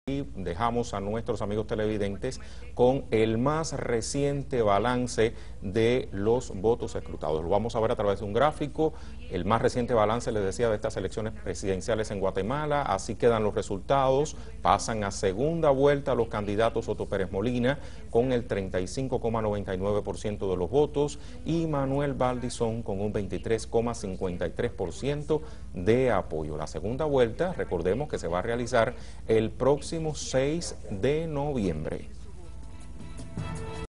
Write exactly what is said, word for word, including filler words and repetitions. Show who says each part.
Speaker 1: Y dejamos a nuestros amigos televidentes con el más reciente balance de los votos escrutados. Lo vamos a ver a través de un gráfico. El más reciente balance, les decía, de estas elecciones presidenciales en Guatemala. Así quedan los resultados. Pasan a segunda vuelta los candidatos Otto Perez Molina con el treinta y cinco coma noventa y nueve por ciento de los votos y Manuel Baldizon con un veintitrés coma cincuenta y tres por ciento de apoyo. La segunda vuelta, recordemos que se va a realizar el próximo seis de noviembre.